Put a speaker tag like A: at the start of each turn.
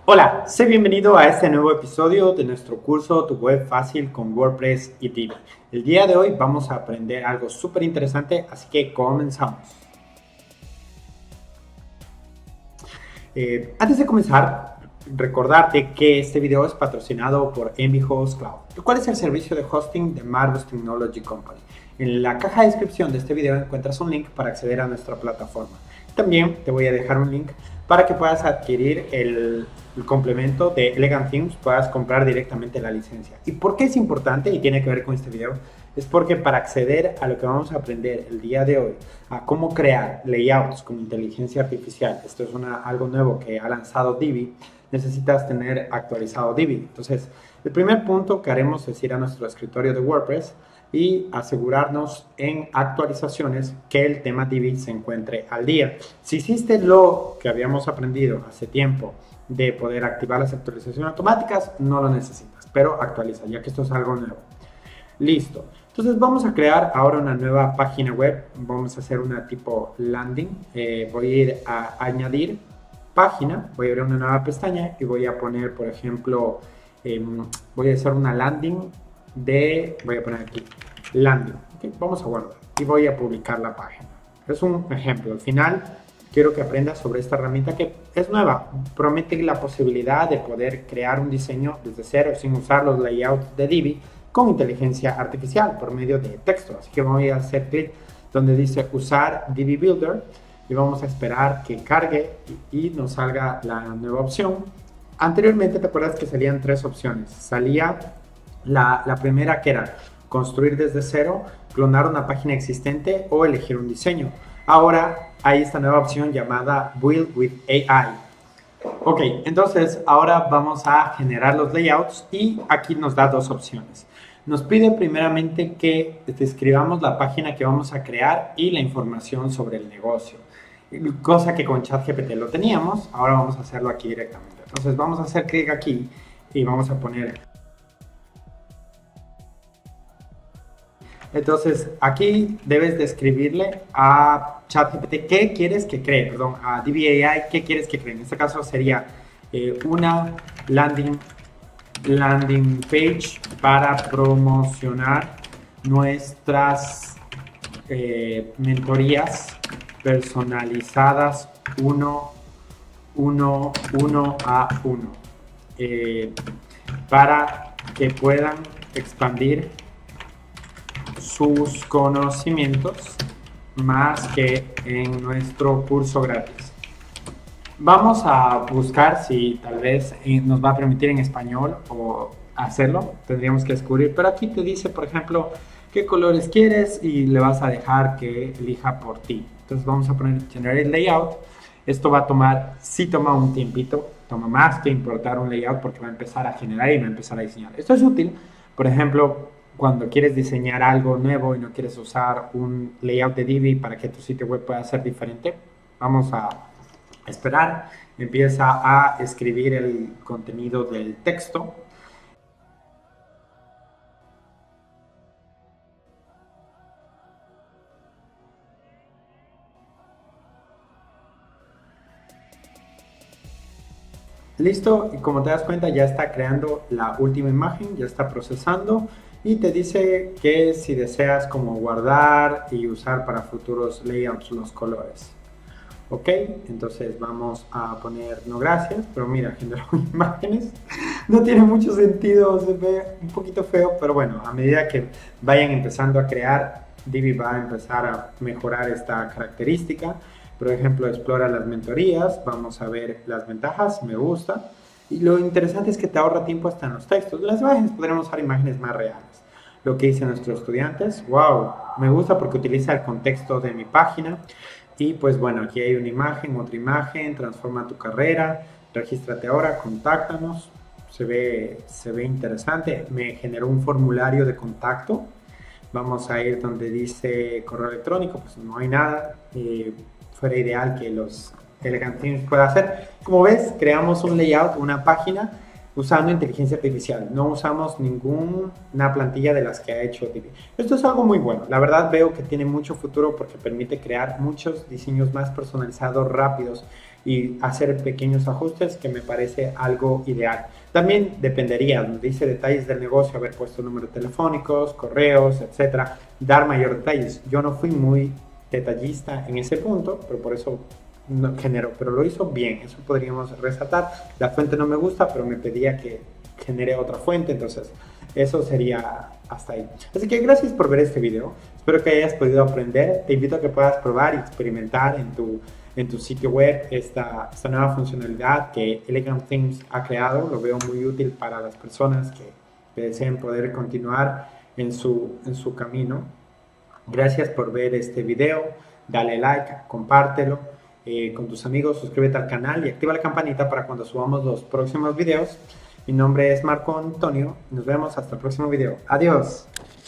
A: Hola, sé bienvenido a este nuevo episodio de nuestro curso Tu Web Fácil con WordPress y Divi. El día de hoy vamos a aprender algo súper interesante, así que comenzamos. Antes de comenzar, recordarte que este video es patrocinado por MVHost Cloud, el cual es el servicio de hosting de Marvelous Technology Company. En la caja de descripción de este video encuentras un link para acceder a nuestra plataforma. También te voy a dejar un link para que puedas adquirir el complemento de Elegant Themes, puedas comprar directamente la licencia. ¿Y por qué es importante y tiene que ver con este video? Es porque para acceder a lo que vamos a aprender el día de hoy, a cómo crear layouts con inteligencia artificial, esto es algo nuevo que ha lanzado Divi, necesitas tener actualizado Divi. Entonces, el primer punto que haremos es ir a nuestro escritorio de WordPress y asegurarnos en actualizaciones que el tema Divi se encuentre al día. Si hiciste lo que habíamos aprendido hace tiempo de poder activar las actualizaciones automáticas, no lo necesitas, pero actualiza, ya que esto es algo nuevo. Listo. Entonces vamos a crear ahora una nueva página web. Vamos a hacer una tipo landing. Voy a ir a añadir página. Voy a abrir una nueva pestaña y voy a poner, por ejemplo, voy a hacer una landing voy a poner aquí, landing. ¿Okay? Vamos a guardar y voy a publicar la página. Es un ejemplo. Al final quiero que aprendas sobre esta herramienta que es nueva. Promete la posibilidad de poder crear un diseño desde cero sin usar los layouts de Divi con inteligencia artificial por medio de texto. Así que voy a hacer clic donde dice usar Divi Builder y vamos a esperar que cargue y nos salga la nueva opción. Anteriormente te acuerdas que salían tres opciones. Salía la primera, que era construir desde cero, clonar una página existente o elegir un diseño. Ahora hay esta nueva opción llamada Build with AI. Ok, entonces ahora vamos a generar los layouts y aquí nos da dos opciones. Nos pide primeramente que describamos la página que vamos a crear y la información sobre el negocio. Cosa que con ChatGPT lo teníamos, ahora vamos a hacerlo aquí directamente. Entonces vamos a hacer clic aquí y vamos a poner. Entonces aquí debes describirle a ChatGPT qué quieres que cree, perdón, a Divi AI qué quieres que cree. En este caso sería una landing page para promocionar nuestras mentorías personalizadas uno a uno para que puedan expandir sus conocimientos más que en nuestro curso gratis. Vamos a buscar si tal vez nos va a permitir en español o hacerlo, tendríamos que descubrir, pero aquí te dice, por ejemplo, qué colores quieres y le vas a dejar que elija por ti. Entonces vamos a poner Generate Layout. Esto va a tomar, sí toma un tiempito, toma más que importar un layout porque va a empezar a generar y va a empezar a diseñar. Esto es útil, por ejemplo, cuando quieres diseñar algo nuevo y no quieres usar un layout de Divi para que tu sitio web pueda ser diferente. Vamos a esperar, empieza a escribir el contenido del texto. Listo, y como te das cuenta ya está creando la última imagen, ya está procesando y te dice que si deseas como guardar y usar para futuros layouts los colores. Ok, entonces vamos a poner no gracias, pero mira, generó imágenes, no tiene mucho sentido, se ve un poquito feo, pero bueno, a medida que vayan empezando a crear, Divi va a empezar a mejorar esta característica. Por ejemplo, explora las mentorías, vamos a ver las ventajas, me gusta. Y lo interesante es que te ahorra tiempo hasta en los textos. Las imágenes podremos usar imágenes más reales. Lo que dicen nuestros estudiantes, wow, me gusta porque utiliza el contexto de mi página. Y pues bueno, aquí hay una imagen, otra imagen, transforma tu carrera, regístrate ahora, contáctanos. Se ve interesante, me generó un formulario de contacto. Vamos a ir donde dice correo electrónico, pues no hay nada. Fuera ideal que los Elegant Themes pueda hacer. Como ves, creamos un layout, una página usando inteligencia artificial. No usamos ninguna plantilla de las que ha hecho Divi. Esto es algo muy bueno. La verdad veo que tiene mucho futuro porque permite crear muchos diseños más personalizados, rápidos y hacer pequeños ajustes, que me parece algo ideal. También dependería, donde dice detalles del negocio, haber puesto números telefónicos, correos, etcétera, dar mayor detalles. Yo no fui muy detallista en ese punto, pero por eso no generó, pero lo hizo bien, eso podríamos resaltar. La fuente no me gusta, pero me pedía que genere otra fuente, entonces eso sería hasta ahí. Así que gracias por ver este video, espero que hayas podido aprender, te invito a que puedas probar y experimentar en tu sitio web esta nueva funcionalidad que Elegant Themes ha creado. Lo veo muy útil para las personas que deseen poder continuar en su camino. Gracias por ver este video, dale like, compártelo con tus amigos, suscríbete al canal y activa la campanita para cuando subamos los próximos videos. Mi nombre es Marco Antonio, nos vemos hasta el próximo video. Adiós.